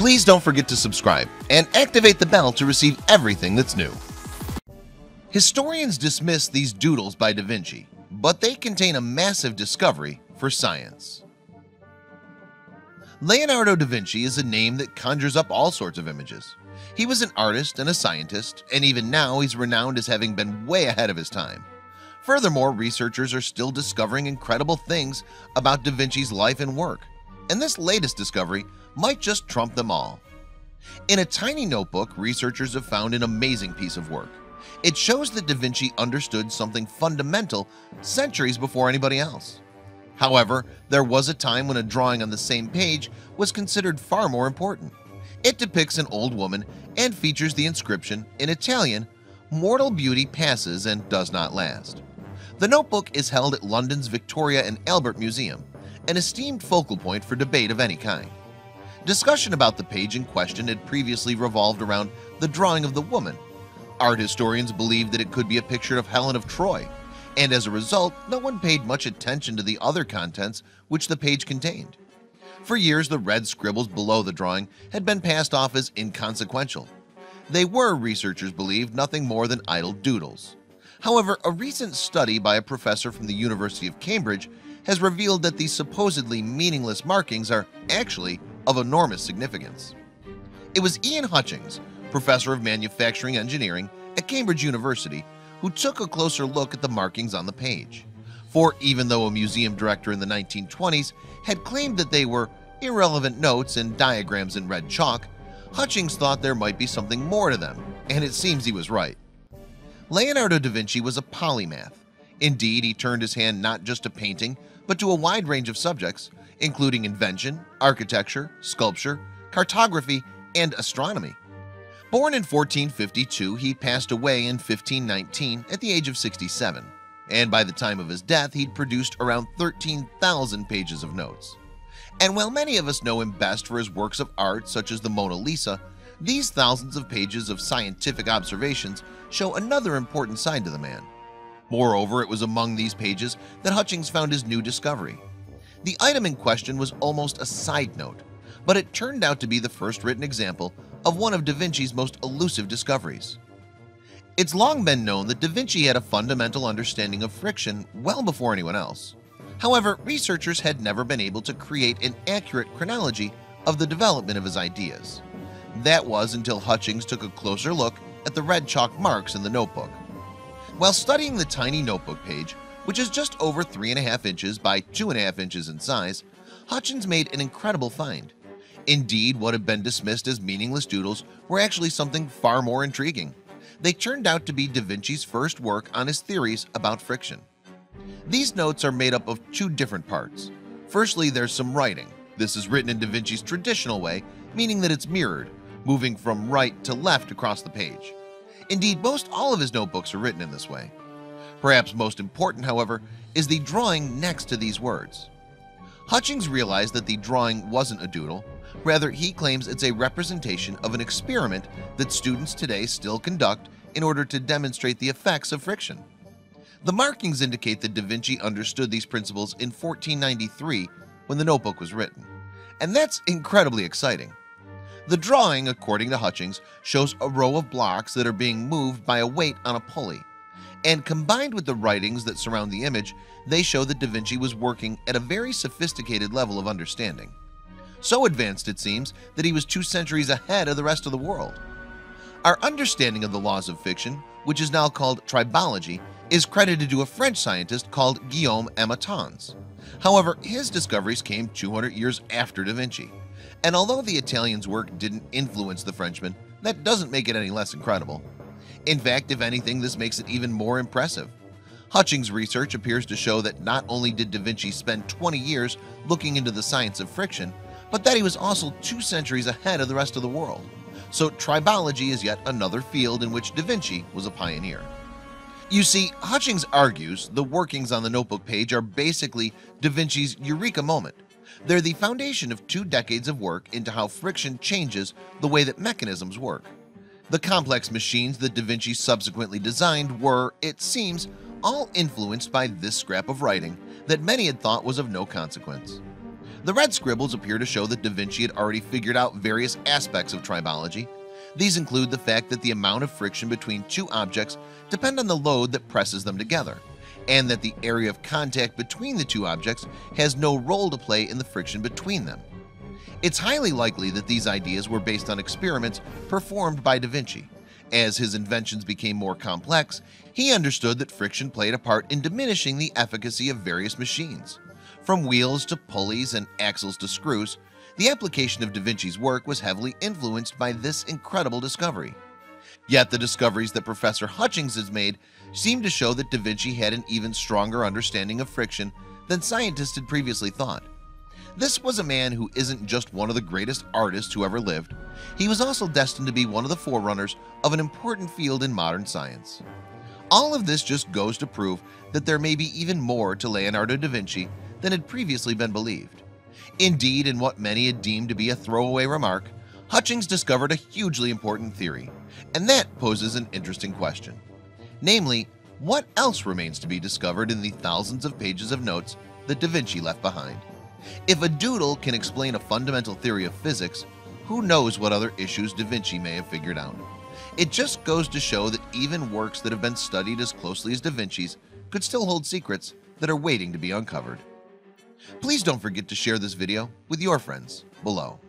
Please don't forget to subscribe and activate the bell to receive everything that's new. Historians dismiss these doodles by Da Vinci, but they contain a massive discovery for science. Leonardo da Vinci is a name that conjures up all sorts of images. He was an artist and a scientist, and even now he's renowned as having been way ahead of his time. Furthermore, researchers are still discovering incredible things about Da Vinci's life and work, and this latest discovery might just trump them all. In a tiny notebook, researchers have found an amazing piece of work. It shows that Da Vinci understood something fundamental centuries before anybody else. However, there was a time when a drawing on the same page was considered far more important. It depicts an old woman and features the inscription in Italian, "Mortal beauty passes and does not last." The notebook is held at London's Victoria and Albert Museum, an esteemed focal point for debate of any kind. Discussion about the page in question had previously revolved around the drawing of the woman. Art historians believed that it could be a picture of Helen of Troy, and as a result, no one paid much attention to the other contents which the page contained. For years, the red scribbles below the drawing had been passed off as inconsequential. They were, researchers believed, nothing more than idle doodles. However, a recent study by a professor from the University of Cambridge has revealed that these supposedly meaningless markings are actually of enormous significance. It was Ian Hutchings, professor of manufacturing engineering at Cambridge University, who took a closer look at the markings on the page. For even though a museum director in the 1920s had claimed that they were irrelevant notes and diagrams in red chalk, Hutchings thought there might be something more to them, and it seems he was right. Leonardo da Vinci was a polymath. Indeed, he turned his hand not just to painting, but to a wide range of subjects, including invention, architecture, sculpture, cartography, and astronomy. Born in 1452, he passed away in 1519 at the age of 67, and by the time of his death, he'd produced around 13,000 pages of notes. And while many of us know him best for his works of art such as the Mona Lisa, these thousands of pages of scientific observations show another important side to the man. Moreover, it was among these pages that Hutchings found his new discovery. The item in question was almost a side note, but it turned out to be the first written example of one of Da Vinci's most elusive discoveries. It's long been known that Da Vinci had a fundamental understanding of friction well before anyone else. However, researchers had never been able to create an accurate chronology of the development of his ideas. That was until Hutchings took a closer look at the red chalk marks in the notebook. While studying the tiny notebook page, which is just over 3.5 inches by 2.5 inches in size, Hutchings made an incredible find. Indeed, what had been dismissed as meaningless doodles were actually something far more intriguing. They turned out to be Da Vinci's first work on his theories about friction. These notes are made up of two different parts. Firstly, there's some writing. This is written in Da Vinci's traditional way, meaning that it's mirrored, moving from right to left across the page. Indeed, most all of his notebooks are written in this way. Perhaps most important, however, is the drawing next to these words. Hutchings realized that the drawing wasn't a doodle. Rather, he claims it's a representation of an experiment that students today still conduct in order to demonstrate the effects of friction. The markings indicate that Da Vinci understood these principles in 1493 when the notebook was written, and that's incredibly exciting. The drawing, according to Hutchings, shows a row of blocks that are being moved by a weight on a pulley, and combined with the writings that surround the image, they show that Da Vinci was working at a very sophisticated level of understanding. So advanced, it seems, that he was 2 centuries ahead of the rest of the world. Our understanding of the laws of fiction, which is now called tribology, is credited to a French scientist called Guillaume Amatons. However, his discoveries came 200 years after Da Vinci, and although the Italian's work didn't influence the Frenchman, that doesn't make it any less incredible. In fact, if anything, this makes it even more impressive. Hutchings' research appears to show that not only did Da Vinci spend 20 years looking into the science of friction, but that he was also 2 centuries ahead of the rest of the world. So tribology is yet another field in which Da Vinci was a pioneer. You see, Hutchings argues the workings on the notebook page are basically Da Vinci's eureka moment. They're the foundation of 2 decades of work into how friction changes the way that mechanisms work. The complex machines that Da Vinci subsequently designed were, it seems, all influenced by this scrap of writing that many had thought was of no consequence. The red scribbles appear to show that Da Vinci had already figured out various aspects of tribology. These include the fact that the amount of friction between two objects depend on the load that presses them together, and that the area of contact between the two objects has no role to play in the friction between them. It's highly likely that these ideas were based on experiments performed by Da Vinci. As his inventions became more complex, he understood that friction played a part in diminishing the efficacy of various machines. From wheels to pulleys and axles to screws, the application of Da Vinci's work was heavily influenced by this incredible discovery. Yet the discoveries that Professor Hutchings has made seem to show that Da Vinci had an even stronger understanding of friction than scientists had previously thought. This was a man who isn't just one of the greatest artists who ever lived. He was also destined to be one of the forerunners of an important field in modern science. All of this just goes to prove that there may be even more to Leonardo da Vinci than had previously been believed. Indeed, in what many had deemed to be a throwaway remark, Hutchings discovered a hugely important theory, and that poses an interesting question. Namely, what else remains to be discovered in the thousands of pages of notes that Da Vinci left behind? If a doodle can explain a fundamental theory of physics, who knows what other issues Da Vinci may have figured out? It just goes to show that even works that have been studied as closely as Da Vinci's could still hold secrets that are waiting to be uncovered. Please don't forget to share this video with your friends below.